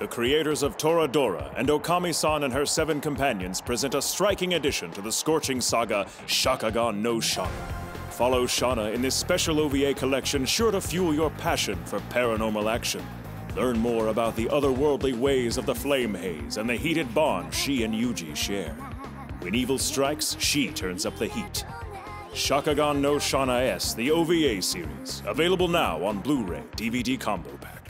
the creators of Toradora and Okami-san and her 7 companions present a striking addition to the scorching saga Shakugan no Shana. Follow Shana in this special OVA collection sure to fuel your passion for paranormal action. Learn more about the otherworldly ways of the Flame Haze and the heated bond she and Yuji share. When evil strikes, she turns up the heat. Shakugan no Shana S, the OVA series, available now on Blu-ray DVD combo pack.